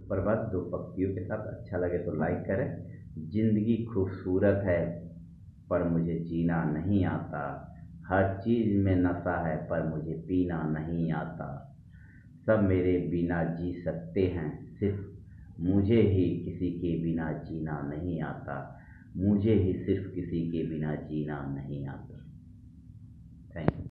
सुप्रभात। दो पंक्तियों के साथ अच्छा लगे तो लाइक करें। जिंदगी खूबसूरत है पर मुझे जीना नहीं आता, हर चीज़ में नशा है पर मुझे पीना नहीं आता। सब मेरे बिना जी सकते हैं, सिर्फ मुझे ही किसी के बिना जीना नहीं आता, मुझे ही सिर्फ किसी के बिना जीना नहीं आता। Thank you.